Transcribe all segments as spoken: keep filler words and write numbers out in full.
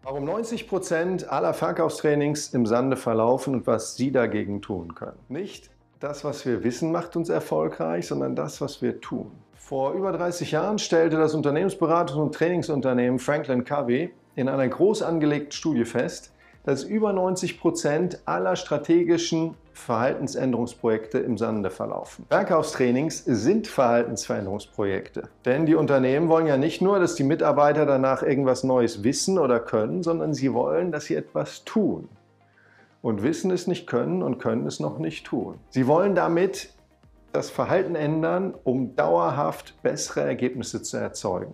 Warum neunzig Prozent aller Verkaufstrainings im Sande verlaufen und was Sie dagegen tun können. Nicht das, was wir wissen, macht uns erfolgreich, sondern das, was wir tun. Vor über dreißig Jahren stellte das Unternehmensberatungs- und Trainingsunternehmen Franklin Covey in einer groß angelegten Studie fest, dass über neunzig Prozent aller strategischen Verhaltensänderungsprojekte im Sande verlaufen. Verkaufstrainings sind Verhaltensveränderungsprojekte. Denn die Unternehmen wollen ja nicht nur, dass die Mitarbeiter danach irgendwas Neues wissen oder können, sondern sie wollen, dass sie etwas tun. Und Wissen ist nicht können und Können ist noch nicht tun. Sie wollen damit das Verhalten ändern, um dauerhaft bessere Ergebnisse zu erzeugen.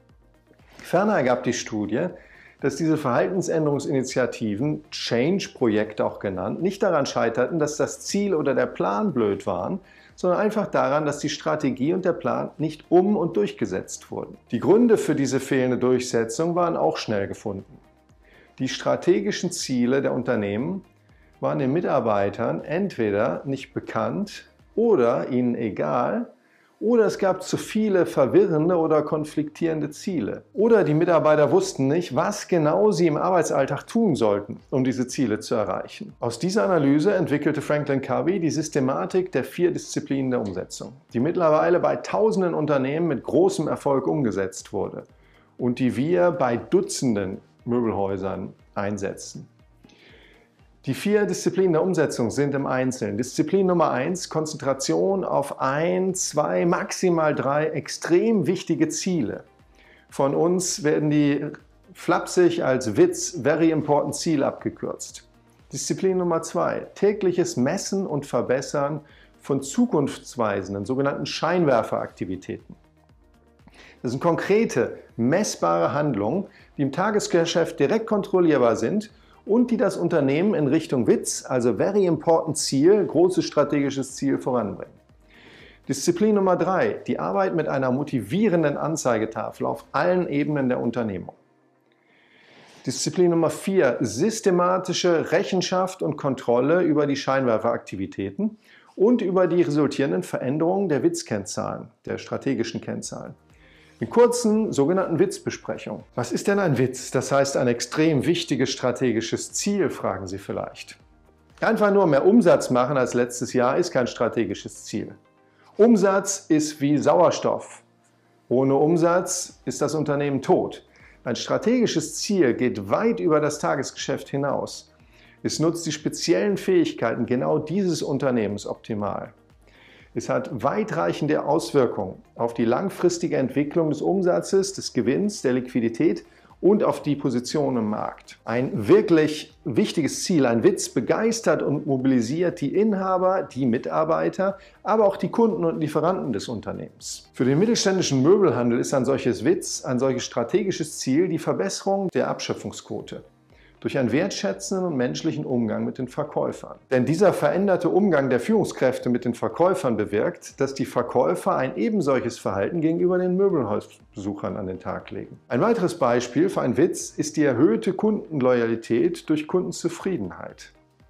Ferner ergab die Studie, dass diese Verhaltensänderungsinitiativen, Change-Projekte auch genannt, nicht daran scheiterten, dass das Ziel oder der Plan blöd waren, sondern einfach daran, dass die Strategie und der Plan nicht um- und durchgesetzt wurden. Die Gründe für diese fehlende Durchsetzung waren auch schnell gefunden. Die strategischen Ziele der Unternehmen waren den Mitarbeitern entweder nicht bekannt oder ihnen egal, oder es gab zu viele verwirrende oder konfliktierende Ziele. Oder die Mitarbeiter wussten nicht, was genau sie im Arbeitsalltag tun sollten, um diese Ziele zu erreichen. Aus dieser Analyse entwickelte Franklin Covey die Systematik der vier Disziplinen der Umsetzung, die mittlerweile bei tausenden Unternehmen mit großem Erfolg umgesetzt wurde und die wir bei Dutzenden Möbelhäusern einsetzen. Die vier Disziplinen der Umsetzung sind im Einzelnen. Disziplin Nummer eins, Konzentration auf ein, zwei, maximal drei extrem wichtige Ziele. Von uns werden die flapsig als Witz Very Important Ziel abgekürzt. Disziplin Nummer zwei, tägliches Messen und Verbessern von zukunftsweisenden, sogenannten Scheinwerferaktivitäten. Das sind konkrete, messbare Handlungen, die im Tagesgeschäft direkt kontrollierbar sind und die das Unternehmen in Richtung Witz, also Very Important Ziel, großes strategisches Ziel voranbringen. Disziplin Nummer drei, die Arbeit mit einer motivierenden Anzeigetafel auf allen Ebenen der Unternehmung. Disziplin Nummer vier, systematische Rechenschaft und Kontrolle über die Scheinwerferaktivitäten und über die resultierenden Veränderungen der Witzkennzahlen, der strategischen Kennzahlen. In kurzen sogenannten Witzbesprechungen. Was ist denn ein Witz? Das heißt ein extrem wichtiges strategisches Ziel, fragen Sie vielleicht. Einfach nur mehr Umsatz machen als letztes Jahr ist kein strategisches Ziel. Umsatz ist wie Sauerstoff. Ohne Umsatz ist das Unternehmen tot. Ein strategisches Ziel geht weit über das Tagesgeschäft hinaus. Es nutzt die speziellen Fähigkeiten genau dieses Unternehmens optimal. Es hat weitreichende Auswirkungen auf die langfristige Entwicklung des Umsatzes, des Gewinns, der Liquidität und auf die Position im Markt. Ein wirklich wichtiges Ziel, ein Witz, begeistert und mobilisiert die Inhaber, die Mitarbeiter, aber auch die Kunden und Lieferanten des Unternehmens. Für den mittelständischen Möbelhandel ist ein solches Witz, ein solches strategisches Ziel die Verbesserung der Abschöpfungsquote durch einen wertschätzenden und menschlichen Umgang mit den Verkäufern. Denn dieser veränderte Umgang der Führungskräfte mit den Verkäufern bewirkt, dass die Verkäufer ein ebensolches Verhalten gegenüber den Möbelhausbesuchern an den Tag legen. Ein weiteres Beispiel für einen Witz ist die erhöhte Kundenloyalität durch Kundenzufriedenheit.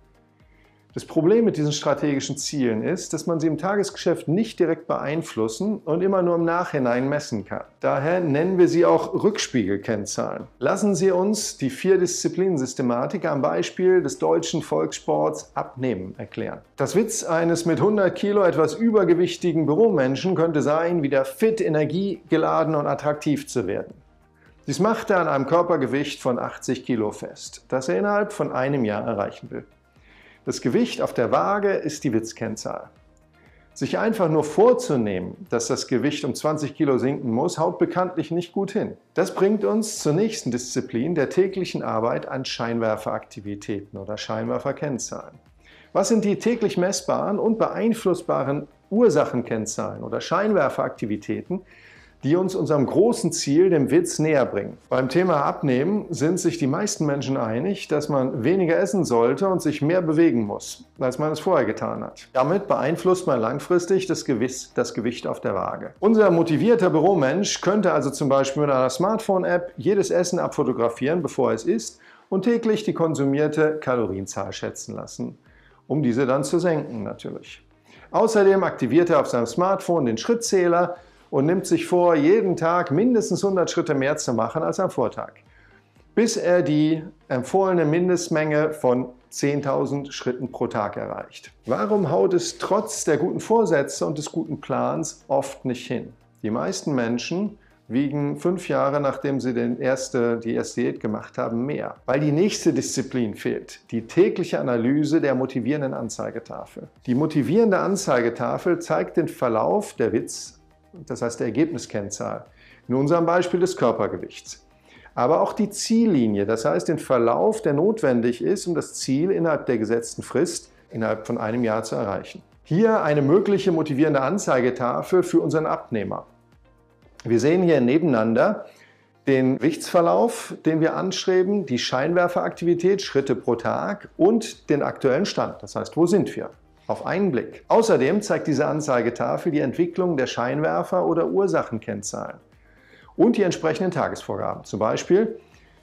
Das Problem mit diesen strategischen Zielen ist, dass man sie im Tagesgeschäft nicht direkt beeinflussen und immer nur im Nachhinein messen kann. Daher nennen wir sie auch Rückspiegelkennzahlen. Lassen Sie uns die vier Disziplinen-Systematik am Beispiel des deutschen Volkssports Abnehmen erklären. Das Witz eines mit hundert Kilo etwas übergewichtigen Büromenschen könnte sein, wieder fit, energiegeladen und attraktiv zu werden. Dies macht er an einem Körpergewicht von achtzig Kilo fest, das er innerhalb von einem Jahr erreichen will. Das Gewicht auf der Waage ist die Witzkennzahl. Sich einfach nur vorzunehmen, dass das Gewicht um zwanzig Kilo sinken muss, haut bekanntlich nicht gut hin. Das bringt uns zur nächsten Disziplin der täglichen Arbeit an Scheinwerferaktivitäten oder Scheinwerferkennzahlen. Was sind die täglich messbaren und beeinflussbaren Ursachenkennzahlen oder Scheinwerferaktivitäten, die uns unserem großen Ziel, dem Witz, näher bringen? Beim Thema Abnehmen sind sich die meisten Menschen einig, dass man weniger essen sollte und sich mehr bewegen muss, als man es vorher getan hat. Damit beeinflusst man langfristig das Gewicht, das Gewicht auf der Waage. Unser motivierter Büromensch könnte also zum Beispiel mit einer Smartphone-App jedes Essen abfotografieren, bevor er es isst, und täglich die konsumierte Kalorienzahl schätzen lassen, um diese dann zu senken natürlich. Außerdem aktiviert er auf seinem Smartphone den Schrittzähler und nimmt sich vor, jeden Tag mindestens hundert Schritte mehr zu machen als am Vortag. bis er die empfohlene Mindestmenge von zehntausend Schritten pro Tag erreicht. Warum haut es trotz der guten Vorsätze und des guten Plans oft nicht hin? Die meisten Menschen wiegen fünf Jahre, nachdem sie den erste, die erste Diät gemacht haben, mehr. Weil die nächste Disziplin fehlt, die tägliche Analyse der motivierenden Anzeigetafel. Die motivierende Anzeigetafel zeigt den Verlauf der W I Z, das heißt der Ergebniskennzahl, in unserem Beispiel des Körpergewichts. Aber auch die Ziellinie, das heißt den Verlauf, der notwendig ist, um das Ziel innerhalb der gesetzten Frist innerhalb von einem Jahr zu erreichen. Hier eine mögliche motivierende Anzeigetafel für unseren Abnehmer. Wir sehen hier nebeneinander den Gewichtsverlauf, den wir anstreben, die Scheinwerferaktivität, Schritte pro Tag und den aktuellen Stand, das heißt, wo sind wir? Auf einen Blick. Außerdem zeigt diese Anzeigetafel die Entwicklung der Scheinwerfer- oder Ursachenkennzahlen und die entsprechenden Tagesvorgaben. Zum Beispiel,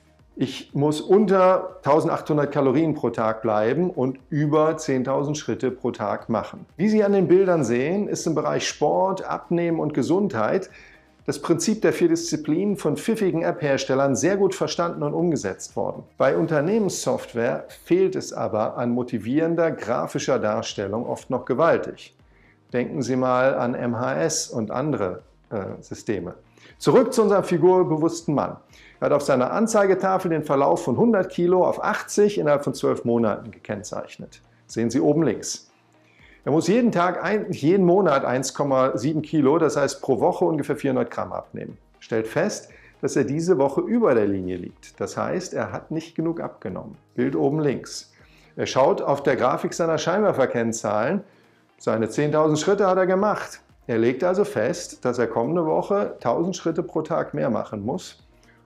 ich muss unter eintausendachthundert Kalorien pro Tag bleiben und über zehntausend Schritte pro Tag machen. Wie Sie an den Bildern sehen, ist im Bereich Sport, Abnehmen und Gesundheit das Prinzip der vier Disziplinen von pfiffigen App-Herstellern sehr gut verstanden und umgesetzt worden. Bei Unternehmenssoftware fehlt es aber an motivierender grafischer Darstellung oft noch gewaltig. Denken Sie mal an M H S und andere äh, Systeme. Zurück zu unserem figurbewussten Mann. Er hat auf seiner Anzeigetafel den Verlauf von hundert Kilo auf achtzig innerhalb von zwölf Monaten gekennzeichnet. Sehen Sie oben links. Er muss jeden Tag, ein, jeden Monat eins Komma sieben Kilo, das heißt pro Woche ungefähr vierhundert Gramm abnehmen. Stellt fest, dass er diese Woche über der Linie liegt. Das heißt, er hat nicht genug abgenommen. Bild oben links. Er schaut auf der Grafik seiner Scheinwerferkennzahlen. Seine zehntausend Schritte hat er gemacht. Er legt also fest, dass er kommende Woche tausend Schritte pro Tag mehr machen muss.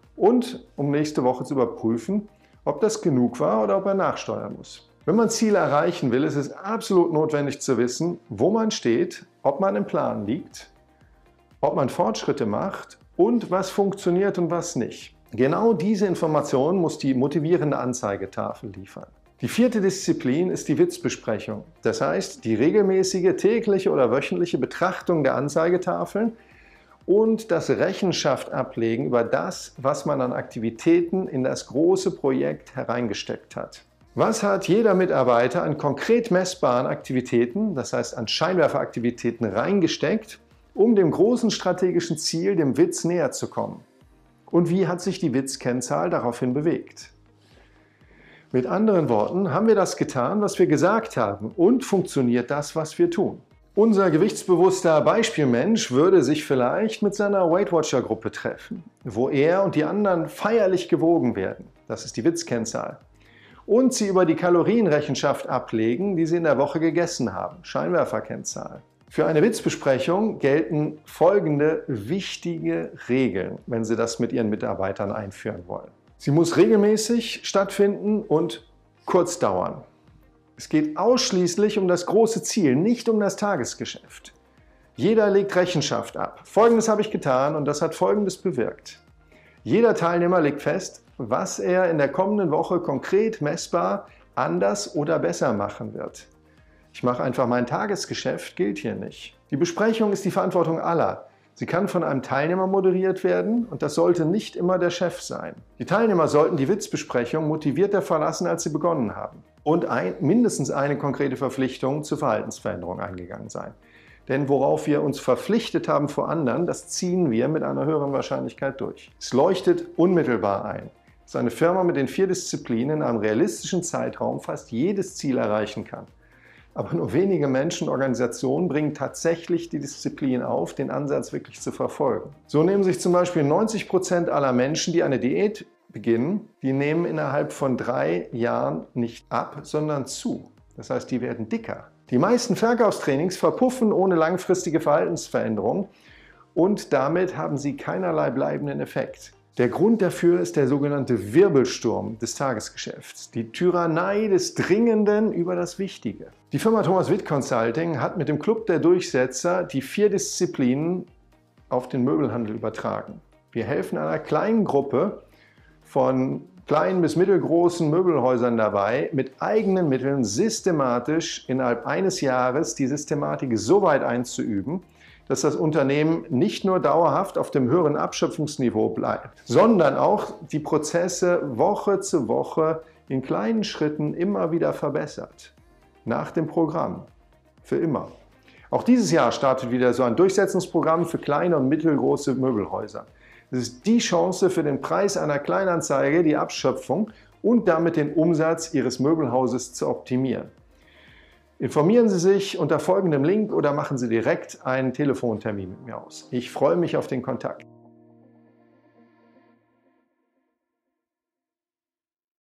Und um nächste Woche zu überprüfen, ob das genug war oder ob er nachsteuern muss. Wenn man Ziele erreichen will, ist es absolut notwendig zu wissen, wo man steht, ob man im Plan liegt, ob man Fortschritte macht und was funktioniert und was nicht. Genau diese Informationen muss die motivierende Anzeigetafel liefern. Die vierte Disziplin ist die W I Z-Besprechung. Das heißt, die regelmäßige tägliche oder wöchentliche Betrachtung der Anzeigetafeln und das Rechenschaft ablegen über das, was man an Aktivitäten in das große Projekt hereingesteckt hat. Was hat jeder Mitarbeiter an konkret messbaren Aktivitäten, das heißt an Scheinwerferaktivitäten, reingesteckt, um dem großen strategischen Ziel, dem W I Z, näher zu kommen? Und wie hat sich die W I Z-Kennzahl daraufhin bewegt? Mit anderen Worten, haben wir das getan, was wir gesagt haben, und funktioniert das, was wir tun? Unser gewichtsbewusster Beispielmensch würde sich vielleicht mit seiner Weight Watcher-Gruppe treffen, wo er und die anderen feierlich gewogen werden. Das ist die W I Z-Kennzahl. Und sie über die Kalorienrechenschaft ablegen, die sie in der Woche gegessen haben, Scheinwerferkennzahl. Für eine W I Z-Besprechung gelten folgende wichtige Regeln, wenn Sie das mit Ihren Mitarbeitern einführen wollen. Sie muss regelmäßig stattfinden und kurz dauern. Es geht ausschließlich um das große Ziel, nicht um das Tagesgeschäft. Jeder legt Rechenschaft ab. Folgendes habe ich getan und das hat Folgendes bewirkt. Jeder Teilnehmer legt fest, was er in der kommenden Woche konkret messbar anders oder besser machen wird. Ich mache einfach mein Tagesgeschäft, gilt hier nicht. Die Besprechung ist die Verantwortung aller. Sie kann von einem Teilnehmer moderiert werden und das sollte nicht immer der Chef sein. Die Teilnehmer sollten die W I Z-Besprechung motivierter verlassen, als sie begonnen haben. Und ein, mindestens eine konkrete Verpflichtung zur Verhaltensveränderung eingegangen sein. Denn worauf wir uns verpflichtet haben vor anderen, das ziehen wir mit einer höheren Wahrscheinlichkeit durch. Es leuchtet unmittelbar ein, dass eine Firma mit den vier Disziplinen in einem realistischen Zeitraum fast jedes Ziel erreichen kann. Aber nur wenige Menschen und Organisationen bringen tatsächlich die Disziplin auf, den Ansatz wirklich zu verfolgen. So nehmen sich zum Beispiel neunzig Prozent aller Menschen, die eine Diät beginnen, die nehmen innerhalb von drei Jahren nicht ab, sondern zu. Das heißt, die werden dicker. Die meisten Verkaufstrainings verpuffen ohne langfristige Verhaltensveränderung und damit haben sie keinerlei bleibenden Effekt. Der Grund dafür ist der sogenannte Wirbelsturm des Tagesgeschäfts, die Tyrannei des Dringenden über das Wichtige. Die Firma Thomas Witt Consulting hat mit dem Club der Durchsetzer die vier Disziplinen auf den Möbelhandel übertragen. Wir helfen einer kleinen Gruppe von kleinen bis mittelgroßen Möbelhäusern dabei, mit eigenen Mitteln systematisch innerhalb eines Jahres die Systematik so weit einzuüben, dass das Unternehmen nicht nur dauerhaft auf dem höheren Abschöpfungsniveau bleibt, sondern auch die Prozesse Woche zu Woche in kleinen Schritten immer wieder verbessert. Nach dem Programm. Für immer. Auch dieses Jahr startet wieder so ein Durchsetzungsprogramm für kleine und mittelgroße Möbelhäuser. Es ist die Chance, für den Preis einer Kleinanzeige die Abschöpfung und damit den Umsatz Ihres Möbelhauses zu optimieren. Informieren Sie sich unter folgendem Link oder machen Sie direkt einen Telefontermin mit mir aus. Ich freue mich auf den Kontakt.